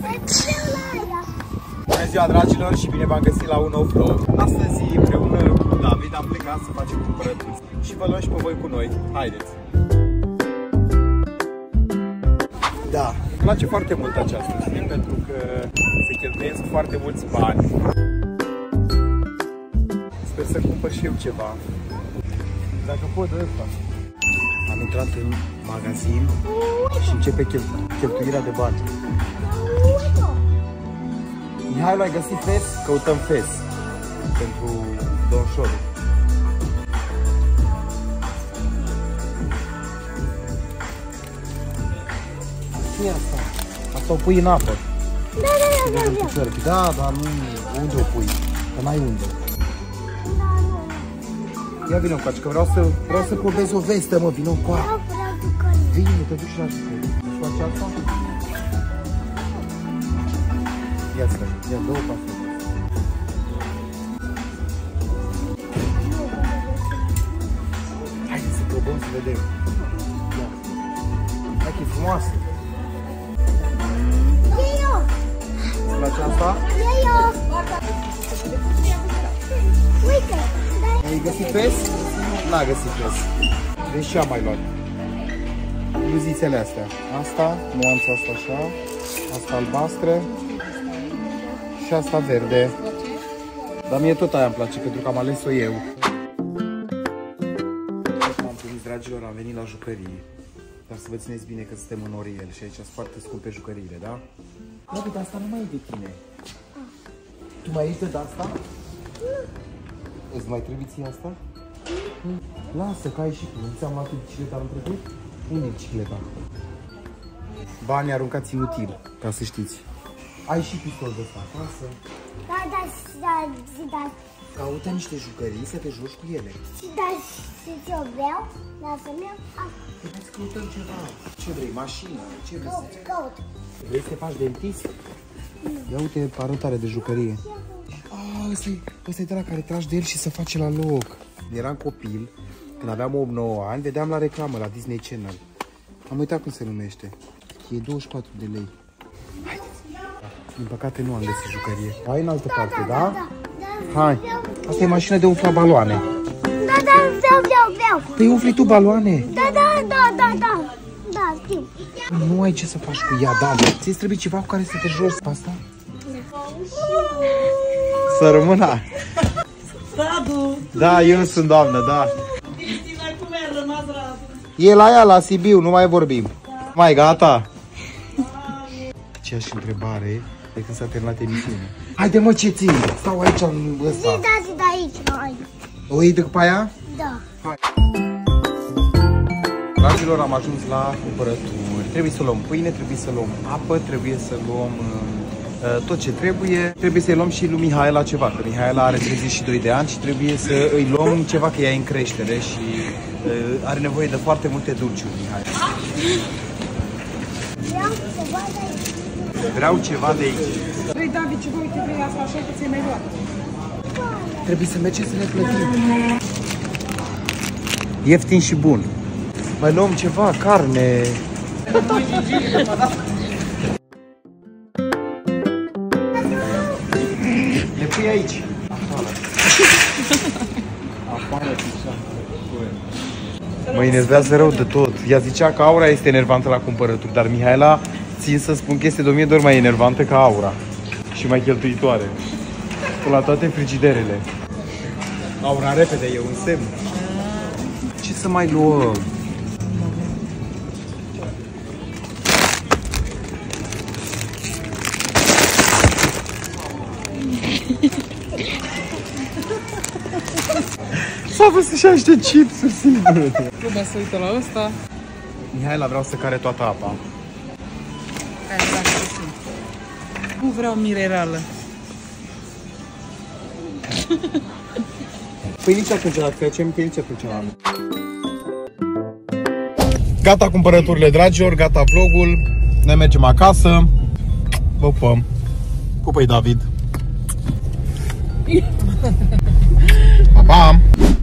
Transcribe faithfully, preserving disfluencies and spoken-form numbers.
Bună ziua, dragilor, și bine v-am găsit la un nou vlog. Astăzi, împreună cu David, am plecat să facem cumpărături și vă luăm și pe voi cu noi. Haideți! Da, îmi place foarte mult această zi, pentru că se cheltuiesc foarte mulți bani. Sper să cumpăr și eu ceva. Dacă pot, ăsta. Am intrat în magazin și începe chel cheltuirea de bani. Mihai, l-ai găsit fes? Căutăm fes pentru domnșorul. Ce e asta? Asta o pui în apă. Da, da, da, da, da. Da, dar nu, unde o pui? Că n-ai unde. Ia vină încoace, că vreau să, vreau să probez o vestă, mă, vină încoace. Vine, te duci la jucării. Îți face asta? Ia stă, ia două pasă. Haide să probăm, să vedem. Ia. Hai că e frumoasă. E-o! Îți place asta? E-o! Uite! Ai găsit fes? N-a găsit fes. Deci ce am mai luat? Bluzițele astea. Asta, nuanța asta așa. Asta albastră. Și asta verde. Dar mie tot aia îmi place, pentru că am ales-o eu. M-am trimis, dragilor, am venit la jucărie. Dar să vă țineți bine că suntem în Oriel și aici sunt foarte scumpe jucăriile, da? Da, dar asta nu mai e de tine. Tu mai ești de asta? Îți mai trebuie ție asta? Lasă, că ai și tu. Nu ți-am luat bicicleta în trecut? Unde e bicicleta? Banii aruncați inutil, ca să știți. Ai și pistol de ăsta, lasă. Da, da, da, da. Caută niște jucării să te joci cu ele. Și da, și ce-o vreau, lasă-mi asta. Trebuie să căutăm ceva. Ce vrei? Mașină? Ce vrei Caut, să... caut. Vrei să te faci dentist? Ia uite arătare de jucărie. Ah, ăsta-i ăsta-i de la care tragi de el și se face la loc. Eram copil, când aveam opt nouă ani, vedeam la reclamă la Disney Channel. Am uitat cum se numește. E douăzeci și patru de lei. Haideți. Din păcate nu am găsit jucărie. Hai în altă parte, da? Da, da. Hai. Asta e mașină de umflat baloane. Da, da, vreau, vreau, vreau. Păi umfli tu baloane. Da, da, da, da, da. Da, știu. Nu ai ce să faci cu ea, da. Ți-ți trebuie ceva cu care să te joci pe asta? Să rămână. Radu! Da, eu sunt doamnă, da. Cristina, cum ai rămas, Radu? E la ea, la Sibiu, nu mai vorbim. Mai gata? Aceeași întrebare de când s-a terminat emisiunea. Haide mă, ce ții? Stau aici în ăsta. Zi, da, zi, da, aici, hai. O iei după aia? Da. Hai. Dragilor, am ajuns la cumpărături. Trebuie să luăm pâine, trebuie să luăm apă, trebuie să luăm uh, tot ce trebuie. Trebuie să-i luăm și lui Mihaela ceva, că Mihaela are treizeci și doi de ani și trebuie să îi luăm ceva, că ea e în creștere și uh, are nevoie de foarte multe dulciuri, Mihaela. Vreau ceva de aici. Vreau ceva de aici. Vrei, David, ceva, uite, vrei asta așa că ți-ai mai luat. Trebuie să mergem să ne plătim. Ieftin și bun. Mai luăm ceva, carne. Le pui aici. Afară. Mă enervează rău de tot. Ea zicea că Aura este enervantă la cumpărături, dar Mihaela, țin să spun că este de o mie de ori mai enervantă ca Aura. Și mai cheltuitoare. La toate frigiderele. Aura, repede, e un semn. Ce să mai luăm? S-a văzut și niște chipsuri, sigur. Lumea se uită la ăsta. Mihaela, vreau să care toată apa. Hai, da, nu vreau mirerală. Păi nici atunci, dacă facem, că nici atunci n-am. Gata cumpărăturile, dragilor, gata vlogul. Ne mergem acasă. Vă pupăm. Pupă-i David. Pa, pa!